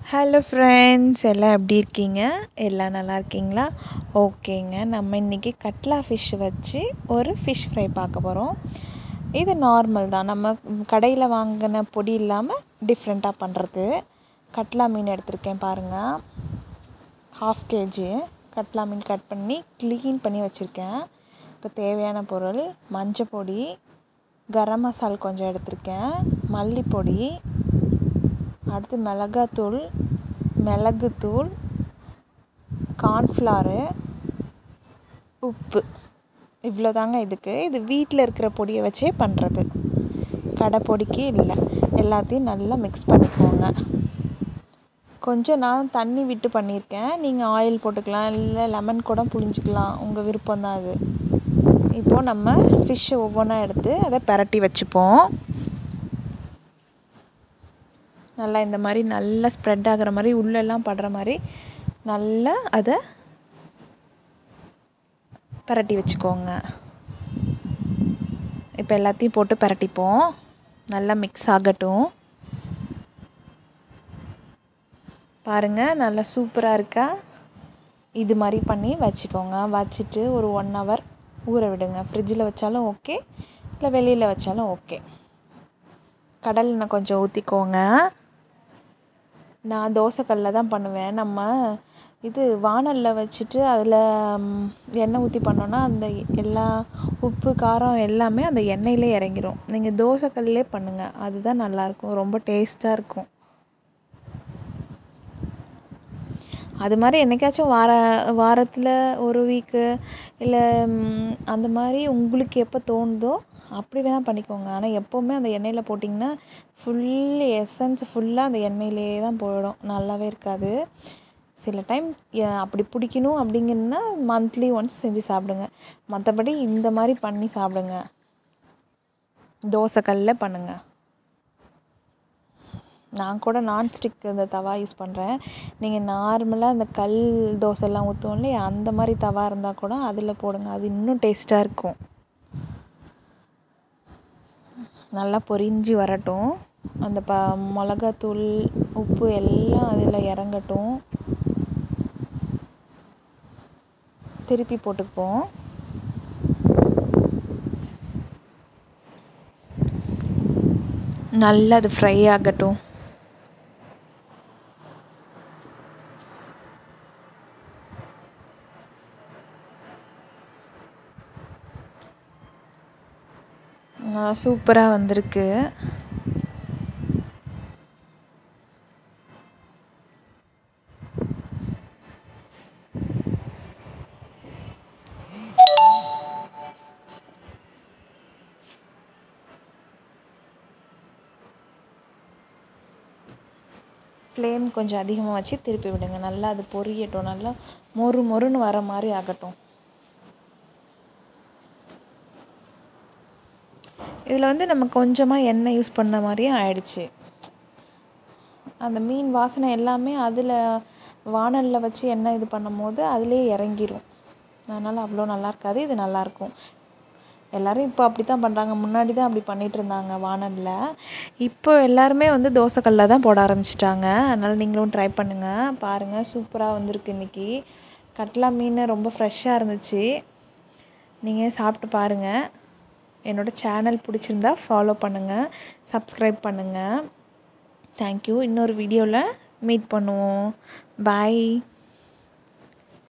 Hello friends, எல்லாம் எப்படி இருக்கீங்க? எல்லாம் நல்லா இருக்கீங்களா? ஓகேங்க, நம்ம இன்றைக்கி கட்லா ஃபிஷ் வச்சு ஒரு ஃபிஷ் ஃப்ரை பார்க்க போகிறோம். இது நார்மல் தான், நம்ம கடையில் வாங்கின பொடி இல்லாமல் டிஃப்ரெண்ட்டாக பண்ணுறது. கட்லா மீன் எடுத்திருக்கேன் பாருங்கள், 1/2 kg கட்லா மீன் கட் பண்ணி க்ளீன் பண்ணி வச்சுருக்கேன். இப்போ தேவையான பொருள்: மஞ்சள் பொடி, கரம் மசாலா கொஞ்சம் எடுத்திருக்கேன், மல்லிப்பொடி, அடுத்து மிளகாத்தூள், மிளகுத்தூள், கார்ன்ஃப்ளவரு, உப்பு. இவ்வளோ தாங்க இதுக்கு. இது வீட்டில் இருக்கிற பொடியை வச்சே பண்ணுறது, கடை பொடிக்கு இல்லை. எல்லாத்தையும் நல்லா மிக்ஸ் பண்ணிக்கோங்க. கொஞ்சம் நான் தண்ணி விட்டு பண்ணியிருக்கேன், நீங்கள் ஆயில் போட்டுக்கலாம், இல்லை லெமன் கூட புழிஞ்சிக்கலாம், உங்கள் விருப்பம்தான் அது. இப்போது நம்ம ஃபிஷ்ஷை ஒவ்வொன்றா எடுத்து அதை பிரட்டி வச்சுப்போம். நல்லா இந்த மாதிரி நல்லா ஸ்ப்ரெட் ஆகிற மாதிரி, உள்ளெல்லாம் படுற மாதிரி நல்லா அதை பிரட்டி வச்சுக்கோங்க. இப்போ எல்லாத்தையும் போட்டு பிரட்டிப்போம், நல்லா மிக்ஸ் ஆகட்டும். பாருங்கள், நல்லா சூப்பராக இருக்கா? இது மாதிரி பண்ணி வச்சுக்கோங்க. வச்சுட்டு ஒரு 1 hour ஊற விடுங்க. ஃப்ரிட்ஜில் வச்சாலும் ஓகே, இல்லை வெளியில் வச்சாலும் ஓகே. கடல் எண்ணெய் கொஞ்சம் ஊற்றிக்கோங்க. நான் தோசைக்கல்லில் தான் பண்ணுவேன். நம்ம இது வாணலில் வச்சுட்டு அதில் எண்ணெய் ஊற்றி பண்ணோன்னா அந்த எல்லா உப்பு காரம் எல்லாமே அந்த எண்ணெயிலே இறங்கிரும். நீங்கள் தோசைக்கல்லே பண்ணுங்கள், அதுதான் நல்லாயிருக்கும், ரொம்ப டேஸ்ட்டாக இருக்கும். அது மாதிரி என்றைக்காச்சும் வாரத்தில் ஒரு வீக்கு இல்லை அந்த மாதிரி உங்களுக்கு எப்போ தோணுதோ அப்படி வேணால் பண்ணிக்கோங்க. ஆனால் எப்போவுமே அந்த எண்ணெயில் போட்டிங்கன்னா ஃபுல் எசன்ஸ் ஃபுல்லாக அந்த எண்ணெயிலே தான் போயிடும், நல்லாவே இருக்காது. சில டைம் அப்படி பிடிக்கணும் அப்படிங்கன்னா மந்த்லி ஒன்ஸ் செஞ்சு சாப்பிடுங்க. மற்றபடி இந்த மாதிரி பண்ணி சாப்பிடுங்க, தோசைக்கல்லில் பண்ணுங்கள். நான் கூட நான்ஸ்டிக் இந்த தவா யூஸ் பண்ணுறேன். நீங்கள் நார்மலாக இந்த கல் தோசைலாம் ஊற்றுவோம் இல்லையா, அந்த மாதிரி தவா இருந்தால் கூட அதில் போடுங்க, அது இன்னும் டேஸ்ட்டாக இருக்கும். நல்லா பொரிஞ்சு வரட்டும். அந்த மிளகாத்தூள், உப்பு எல்லாம் அதில் இறங்கட்டும். திருப்பி போட்டுப்போம். நல்லா அது ஃப்ரை ஆகட்டும். சூப்பராக வந்திருக்கு. ஃப்ளேம் கொஞ்சம் அதிகமாக வச்சு திருப்பி விடுங்க. நல்லா அது பொரியட்டும், நல்லா மொறு மொறுன்னு வர மாதிரி ஆகட்டும். இதில் நம்ம கொஞ்சமாக எண்ணெய் யூஸ் பண்ண மாதிரியும் ஆயிடுச்சு. அந்த மீன் வாசனை எல்லாமே அதில் வாணலில் வச்சு எண்ணெய் இது பண்ணும் போது அதிலே இறங்கிரும். அதனால் அவ்வளோ நல்லா இருக்காது, இது நல்லாயிருக்கும். எல்லோரும் இப்போ அப்படி தான் பண்ணுறாங்க. முன்னாடி தான் அப்படி பண்ணிகிட்டு இருந்தாங்க வாணலில். இப்போ எல்லாருமே தோசைக்கல்லில் தான் போட ஆரம்பிச்சிட்டாங்க. அதனால் நீங்களும் ட்ரை பண்ணுங்கள். பாருங்கள், சூப்பராக வந்திருக்கு இன்றைக்கி. கட்லா மீன் ரொம்ப ஃப்ரெஷ்ஷாக இருந்துச்சு. நீங்கள் சாப்பிட்டு பாருங்கள். என்னோடய சேனல் பிடிச்சிருந்தா ஃபாலோ பண்ணுங்கள், சப்ஸ்கிரைப் பண்ணுங்கள். தேங்க்யூ. இன்னொரு வீடியோவில் மீட் பண்ணுவோம். பாய்.